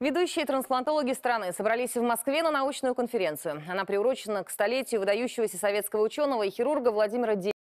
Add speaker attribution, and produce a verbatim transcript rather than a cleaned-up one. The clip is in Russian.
Speaker 1: Ведущие трансплантологи страны собрались в Москве на научную конференцию. Она приурочена к столетию выдающегося советского ученого и хирурга Владимира Демина.